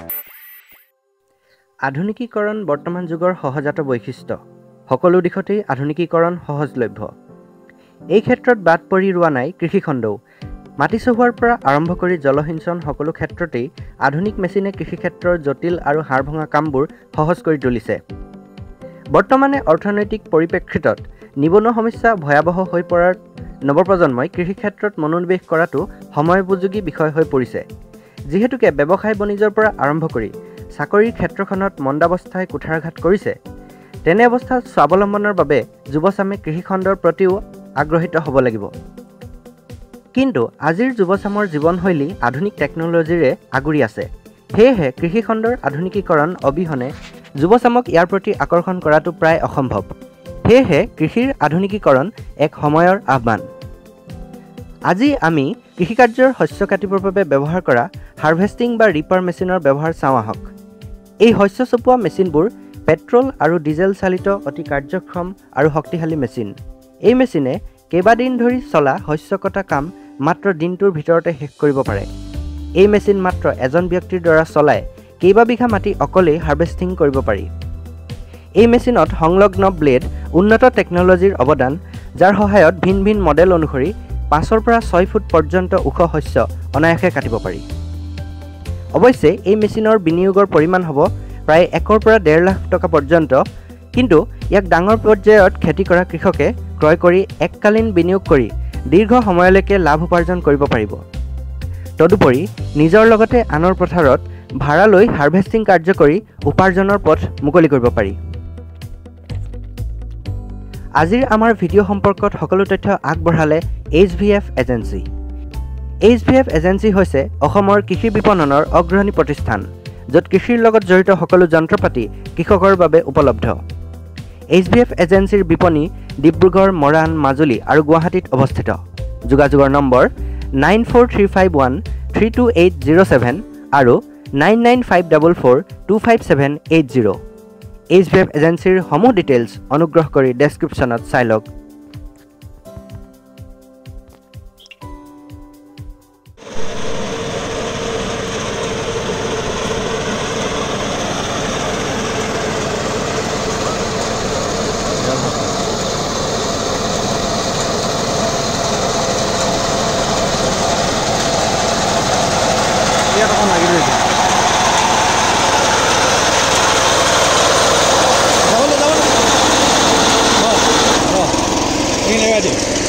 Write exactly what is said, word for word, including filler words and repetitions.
আধুনিকীকৰণ বৰ্তমান যুগৰ সহজাত বৈশিষ্ট্য সকলো দিশতেই আধুনিকীকৰণ সহজলভ্য এই ক্ষেত্ৰত বাদ পৰি ৰোৱা নাই কৃষিখণ্ডও মাটি চহোৱাৰ পৰা আৰম্ভ কৰি জলসিঞ্চন সকলো ক্ষেত্ৰতেই আধুনিক মেচিনে কৃষিক্ষেত্ৰৰ জটিল আৰু হাড়ভঙা কামবোৰ সহজ কৰি তুলিছে বৰ্তমানে অৰ্থনৈতিক পৰিপ্ৰেক্ষিতত নিবনুৱা সমস্যা ভয়াৱহ হৈ পৰাৰ নৱপ্ৰজন্মই কৃষিক্ষেত্ৰত মনোনিৱেশ কৰাটো সময়োপযোগী বিষয় হৈ পৰিছে যিহেতুকে ব্যৱসায় বাণিজ্যৰ পৰা আৰম্ভ কৰি চাকৰিৰ ক্ষেত্ৰখনত মন্দাৱস্থাই কুঠাৰঘাত কৰিছে তেনে অৱস্থাত স্বাৱলম্বনৰ বাবে যুৱচামে কৃষিখণ্ডৰ প্ৰতিও আগ্ৰহিত হ'ব লাগিব কিন্তু আজিৰ যুৱচামৰ জীৱনশৈলী আধুনিক টেকন'লজিৰে আগুৰি আছে সেয়েহে কৃষিখণ্ডৰ আধুনিকীকৰণ অবিহনে যুৱচামক ইয়াৰ প্ৰতি আকৰ্ষণ কৰাটো প্ৰায় অসম্ভৱ সেয়েহে কৃষিৰ আধুনিকীকৰণ এক সময়ৰ আহ্বান আজি আমি কৃষিকাৰ্যৰ শস্য কাটিবৰ বাবে ব্যৱহাৰ কৰা হাৰ্ভেষ্টিং বা ৰিপাৰ মেচিনৰ ব্যৱহাৰ চাওঁ আহক এই শস্য চপোৱা মেচিনবোৰ পেট্ৰল আৰু ডিজেল চালিত অতি কাৰ্যক্ষম আৰু শক্তিশালী মেচিন এই মেচিনে কেইবাদিন ধৰি চলা শস্য কটা কাম মাত্ৰ দিনটোৰ ভিতৰতে শেষ কৰিব পাৰে এই মেচিন মাত্ৰ এজন ব্যক্তিৰ দ্বাৰা চলাই কেইবা বিঘা মাটি অকলেই হাৰ্ভেষ্টিং কৰিব পাৰি এই মেচিনত সংলগ্ন ব্লেড উন্নত টেকন'লজিৰ অৱদান যাৰ সহায়ত ভিন ভিন মডেল অনুসৰি পাঁচৰ পৰা ছয় ফুট পৰ্যন্ত ওখ শস্য অনায়াসে কাটিব পাৰি অৱশ্যে এই মেচিনৰ বিনিয়োগৰ পৰিমাণ হ'ব প্ৰায় একৰ পৰা ডেৰ লাখ টকা পৰ্যন্ত কিন্তু ইয়াক ডাঙৰ পৰ্যায়ত খেতি কৰা কৃষকে ক্ৰয় কৰি এককালীন বিনিয়োগ কৰি দীৰ্ঘ সময়লৈকে লাভ উপাৰ্জন কৰিব পাৰিব তদুপৰি নিজৰ লগতে আনৰ পথাৰত ভাড়া লৈ হাৰ্ভেষ্টিং কাৰ্য কৰি উপাৰ্জনৰ পথ মুকলি কৰিব পাৰি আজিৰ আমাৰ ভিডিঅ' সম্পৰ্কত সকলো তথ্য আগবঢ়ালে H V F agency H V F agency হৈছে অসমৰ কৃষি বিপণনৰ অগ্ৰণী প্ৰতিষ্ঠান য'ত কৃষিৰ লগত জড়িত সকলো যন্ত্ৰপাতি কৃষকৰ বাবে উপলব্ধ এইচ ভি এফ এজেন্সিৰ বিপণী ডিব্ৰুগড় মৰাণ মাজুলী আৰু গুৱাহাটীত অৱস্থিত যোগাযোগৰ number nine four three five one three two eight zero' seven আৰু nine nine five double four two five seven eight zero' H V F এজেন্সিৰ সমূহ ডিটেইলছ অনুগ্ৰহ কৰি ডেছক্ৰিপশ্যনত চাই লওক ইয়াত অকণ লাগি ৰৈছে যাবলৈ যাবলৈ অঁ অঁ এই নেগাই দিম